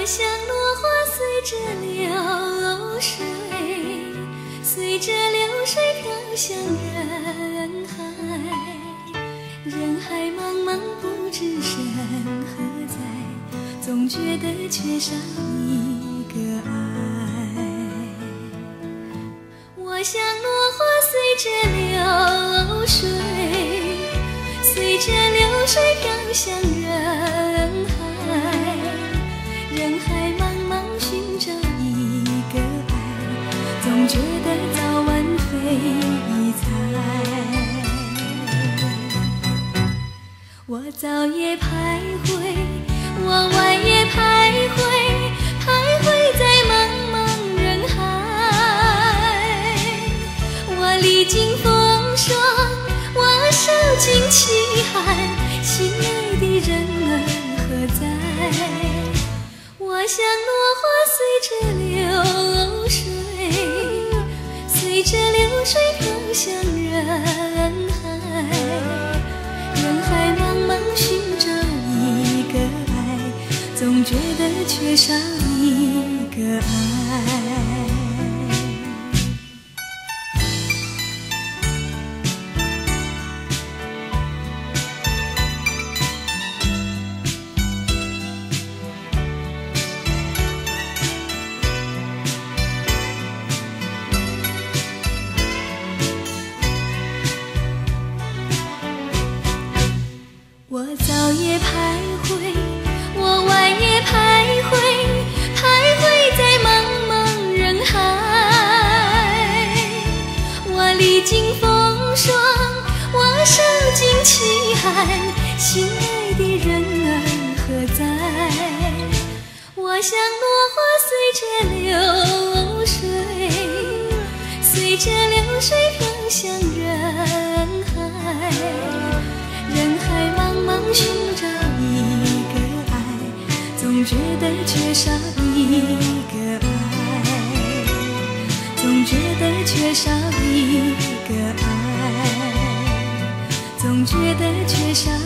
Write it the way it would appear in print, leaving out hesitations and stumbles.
我像落花随着流水，随着流水飘向人海。人海茫茫不知身何在，总觉得缺少一个爱。我像落花随着流水，随着流水飘向人海。人海茫茫寻找一个爱，总觉得早晚非一猜。我早也徘徊，我晚也徘徊，徘徊在茫茫人海。我历经风霜，我受尽凄寒，心爱的人儿何在？我像落花随着流水，随着流水飘向人海。人海茫茫寻找一个爱，总觉得缺少一个爱。我早也徘徊，我晚也徘徊，徘徊在茫茫人海。我历经风霜，我受尽凄寒，心爱的人儿何在？我像落花随着流水，随着流水飘向人海。人海茫茫寻找一个爱，总觉得缺少一个爱，总觉得缺少一个爱，总觉得缺少